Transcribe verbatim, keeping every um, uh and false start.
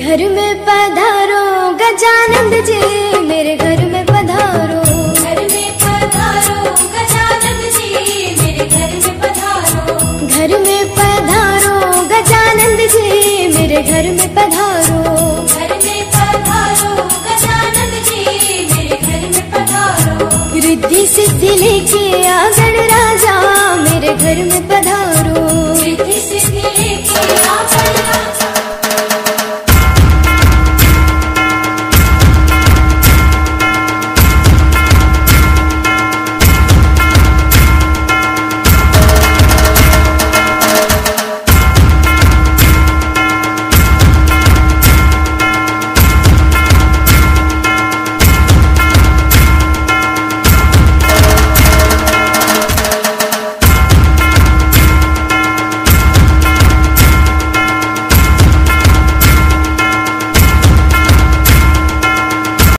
घर में पधारो गजानंद जी, मेरे घर में पधारो। घर में पधारो गजानंद जी, मेरे घर में पधारो। घर में पधारो गजानंद जी, मेरे घर में पधारो। घर में पधारो गजानंद जी, मेरे घर में पधारो। रिद्धि सिद्धि लेके आ गणराजा, मेरे घर में पधारो।